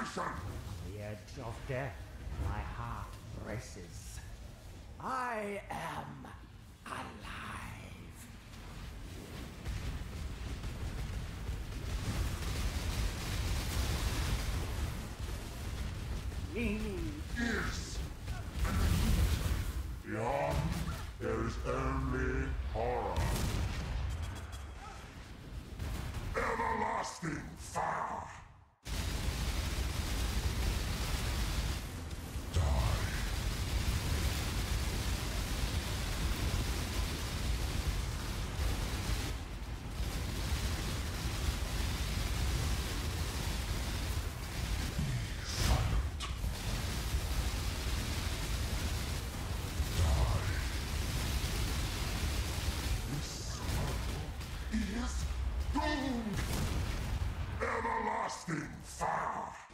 On the edge of death, my heart races. I am alive. Leaning Fierce and beyond, there is only horror. Everlasting fire. Is doomed! Everlasting fire!